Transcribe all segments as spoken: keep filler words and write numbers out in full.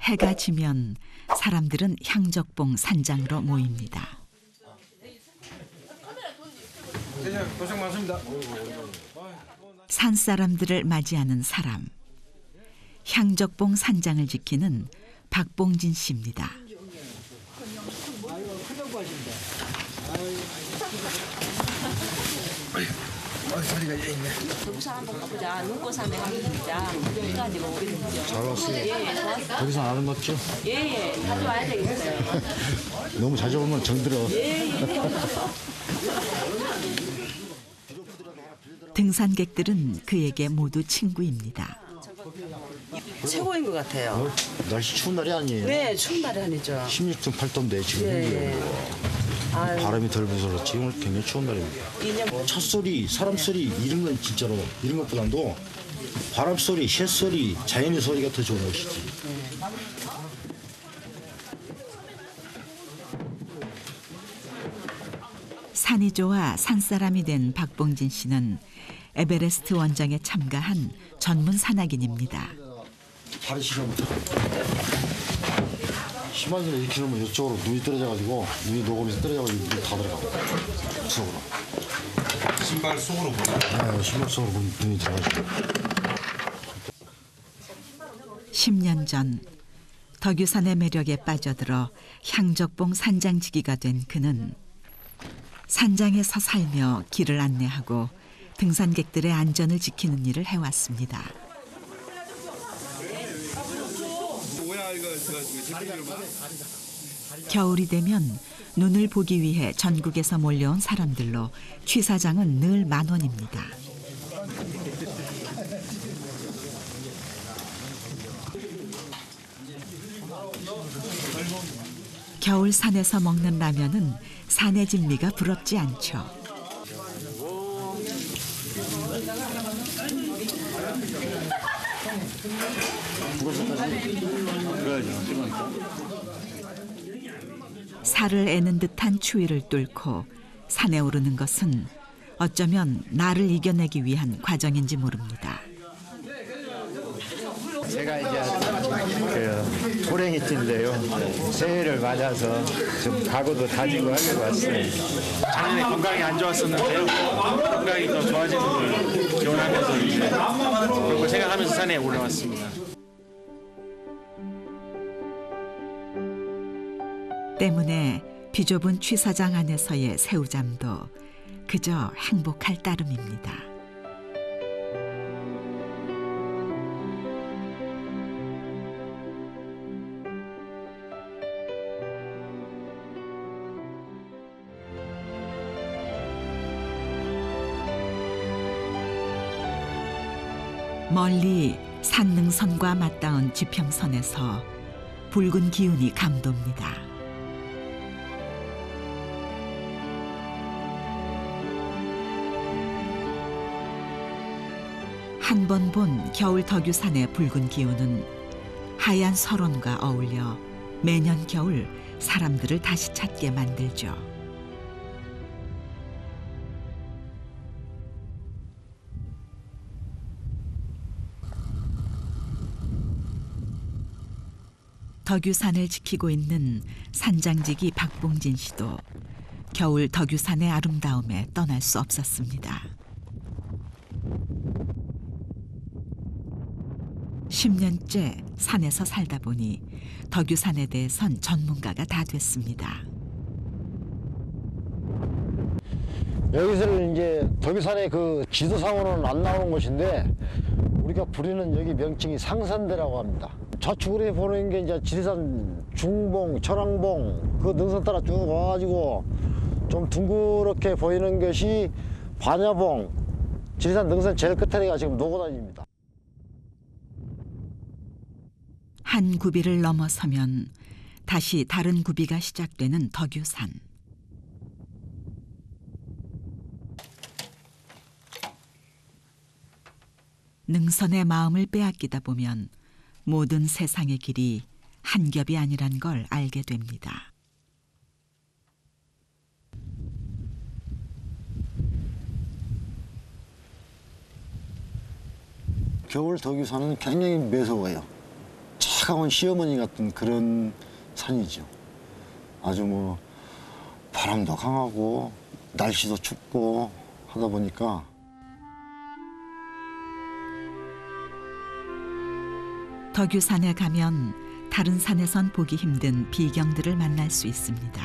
해가 지면 사람들은 향적봉 산장으로 모입니다. 고생 많습니다. 산 사람들을 맞이하는 사람. 향적봉 산장을 지키는 박봉진 씨입니다. 소리가 있네. 동산 한번 가보자. 눈꽃산에 한번 가보자. 해가지고 오거든요. 잘 왔어요. 예, 좋았어요. 거기서 안 왔죠? 예, 예. 자주 와야 되겠어요. 너무 자주 오면 정들어. 예, 예. 등산객들은 그에게 모두 친구입니다. 최고인 것 같아요. 어? 날씨 추운 날이 아니에요. 네, 추운 날이 아니죠. 십육 점 팔 도인데 지금 예, 예. 아유. 바람이 덜 불어서 지금 굉장히 추운 날입니다. 이년 첫 소리, 사람 소리 이런 건 진짜로 이런 것보다도 바람 소리, 새 소리, 자연의 소리가 더 좋은 것이지. 산이 좋아 산사람이 된 박봉진 씨는 에베레스트 원정에 참가한 전문 산악인입니다. 발이 시려부터 심하게는 이렇게 놓으면 이쪽으로 눈이 떨어져가지고 눈이 녹으면서 떨어져가지고 눈이 다 들어가고 속으로. 신발 속으로 보내. 네, 신발 속으로 눈이 들어가지고. 십 년 전 덕유산의 매력에 빠져들어 향적봉 산장지기가 된 그는 산장에서 살며 길을 안내하고 등산객들의 안전을 지키는 일을 해왔습니다. 겨울이 되면 눈을 보기 위해 전국에서 몰려온 사람들로 취사장은 늘 만원입니다. 겨울 산에서 먹는 라면은 산의 진미가 부럽지 않죠. 살을 애는 듯한 추위를 뚫고 산에 오르는 것은 어쩌면 나를 이겨내기 위한 과정인지 모릅니다. 제가 이제 그 호랭이띠인데요. 새해를 맞아서 좀 각오도 다지고 하려고 왔어요. 작년에 건강이 안 좋았었는데요. 건강이 더 좋아지는 걸 기원하면서 그런 걸 생각하면서 산에 올라왔습니다. 때문에 비좁은 취사장 안에서의 새우잠도 그저 행복할 따름입니다. 멀리 산능선과 맞닿은 지평선에서 붉은 기운이 감돕니다. 한 번 본 겨울 덕유산의 붉은 기운은 하얀 설원과 어울려 매년 겨울 사람들을 다시 찾게 만들죠. 덕유산을 지키고 있는 산장지기 박봉진 씨도 겨울 덕유산의 아름다움에 떠날 수 없었습니다. 십 년째 산에서 살다 보니 덕유산에 대해선 전문가가 다 됐습니다. 여기서는 이제 덕유산의 그 지도상으로는 안 나오는 곳인데 우리가 부르는 여기 명칭이 상산대라고 합니다. 좌측으로 보는 게 이제 지리산 중봉, 철왕봉 그 능선 따라 쭉 와가지고 좀 둥그렇게 보이는 것이 반야봉, 지리산 능선 제일 끝에가 지금 노고단입니다. 한 구비를 넘어서면 다시 다른 구비가 시작되는 덕유산. 능선의 마음을 빼앗기다 보면 모든 세상의 길이 한 겹이 아니란 걸 알게 됩니다. 겨울 덕유산은 굉장히 매서워요. 차가운 시어머니 같은 그런 산이죠. 아주 뭐 바람도 강하고 날씨도 춥고 하다 보니까 덕유산에 가면 다른 산에선 보기 힘든 비경들을 만날 수 있습니다.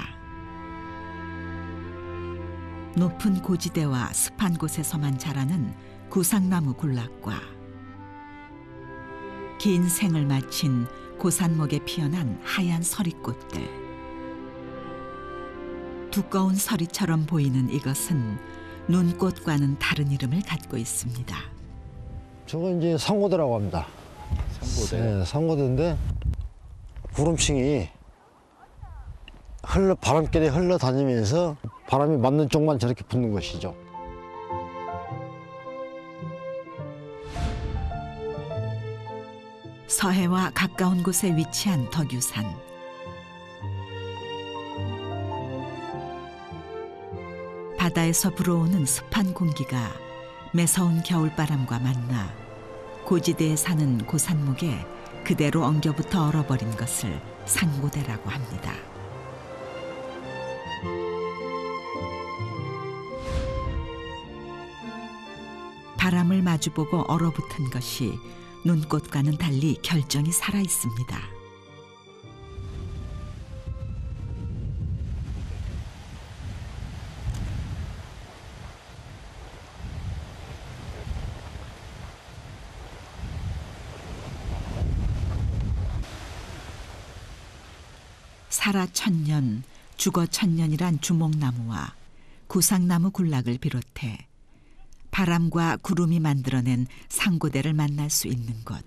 높은 고지대와 습한 곳에서만 자라는 구상나무 군락과 긴 생을 마친 고산목에 피어난 하얀 서리꽃들. 두꺼운 서리처럼 보이는 이것은 눈꽃과는 다른 이름을 갖고 있습니다. 저건 이제 상고대라고 합니다. 상고대. 네, 상고대인데 구름층이 흘러 바람결에 흘러다니면서 바람이 맞는 쪽만 저렇게 붙는 것이죠. 서해와 가까운 곳에 위치한 덕유산. 바다에서 불어오는 습한 공기가 매서운 겨울바람과 만나 고지대에 사는 고산목에 그대로 엉겨붙어 얼어버린 것을 상고대라고 합니다. 바람을 마주보고 얼어붙은 것이 눈꽃과는 달리 결정이 살아 있습니다. 살아 천년, 죽어 천년이란 주목나무와 구상나무 군락을 비롯해 바람과 구름이 만들어낸 상고대를 만날 수 있는 곳.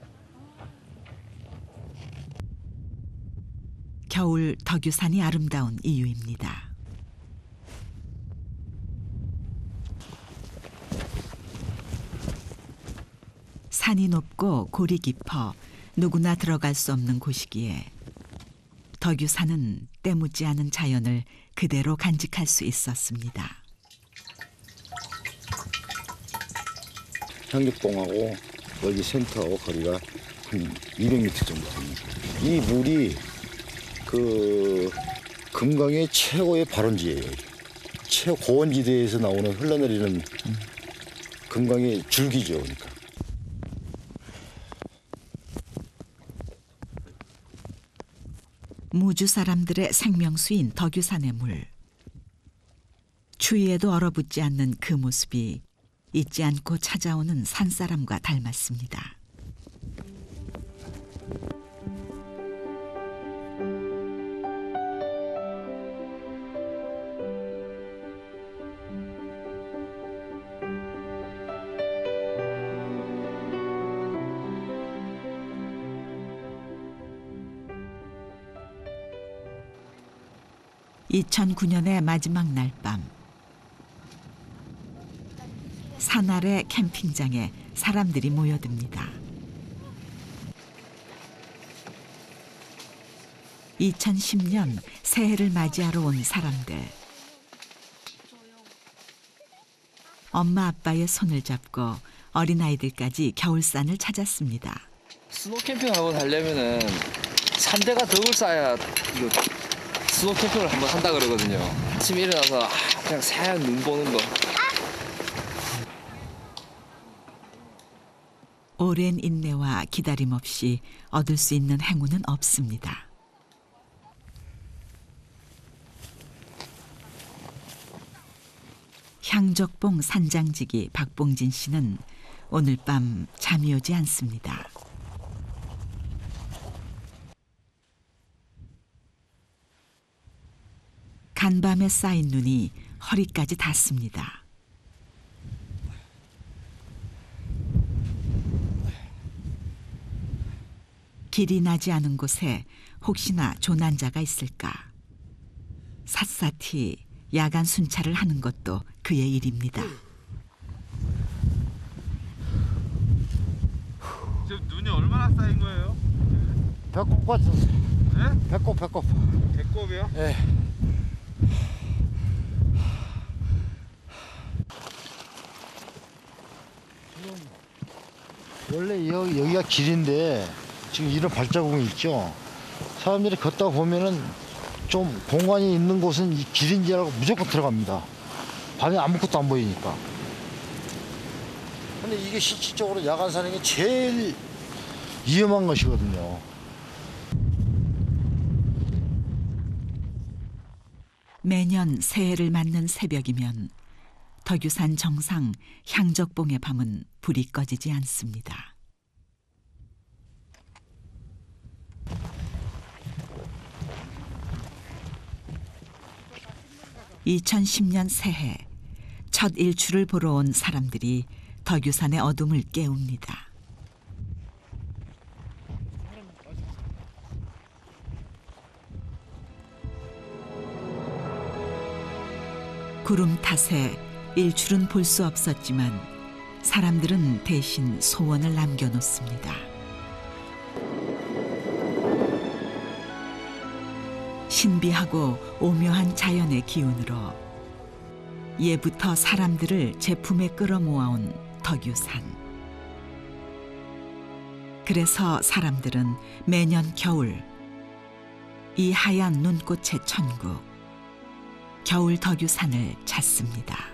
겨울 덕유산이 아름다운 이유입니다. 산이 높고 골이 깊어 누구나 들어갈 수 없는 곳이기에 덕유산은 때묻지 않은 자연을 그대로 간직할 수 있었습니다. 향덕봉하고 여기 센터하고 거리가 한 이백 미터 정도 됩니다. 이 물이 그 금강의 최고의 발원지예요. 최고원지대에서 나오는 흘러내리는 금강의 줄기죠. 그러니까. 무주 사람들의 생명수인 덕유산의 물. 추위에도 얼어붙지 않는 그 모습이 잊지 않고 찾아오는 산사람과 닮았습니다. 이천구 년의 마지막 날 밤, 산 아래 캠핑장에 사람들이 모여듭니다. 이천십 년 새해를 맞이하러 온 사람들. 엄마 아빠의 손을 잡고 어린아이들까지 겨울산을 찾았습니다. 스노우 캠핑하고 가려면은 삼 대가 덕을 쌓아야 이거 스노우 캠핑을 한번 한다 그러거든요. 아침에 일어나서 아, 그냥 새하얀 눈 보는 거. 오랜 인내와 기다림 없이 얻을 수 있는 행운은 없습니다. 향적봉 산장지기 박봉진 씨는 오늘 밤 잠이 오지 않습니다. 간밤에 쌓인 눈이 허리까지 닿습니다. 길이 나지 않은 곳에 혹시나 조난자가 있을까. 샅샅이 야간 순찰을 하는 것도 그의 일입니다. 지금 눈이 얼마나 쌓인 거예요? 배꼽 같은. 네? 배꼽 배꼽. 배꼽이요? 네. 원래 여기, 여기가 길인데 지금 이런 발자국이 있죠. 사람들이 걷다 보면은 좀 공간이 있는 곳은 이 길인 줄 알고 무조건 들어갑니다. 밤에 아무것도 안 보이니까. 근데 이게 실질적으로 야간 사는 게 제일 위험한 것이거든요. 매년 새해를 맞는 새벽이면 덕유산 정상 향적봉의 밤은 불이 꺼지지 않습니다. 이천십 년 새해 첫 일출을 보러 온 사람들이 덕유산의 어둠을 깨웁니다. 구름 탓에 일출은 볼 수 없었지만 사람들은 대신 소원을 남겨놓습니다. 신비하고 오묘한 자연의 기운으로 예부터 사람들을 제품에 끌어모아온 덕유산. 그래서 사람들은 매년 겨울 이 하얀 눈꽃의 천국 겨울 덕유산을 찾습니다.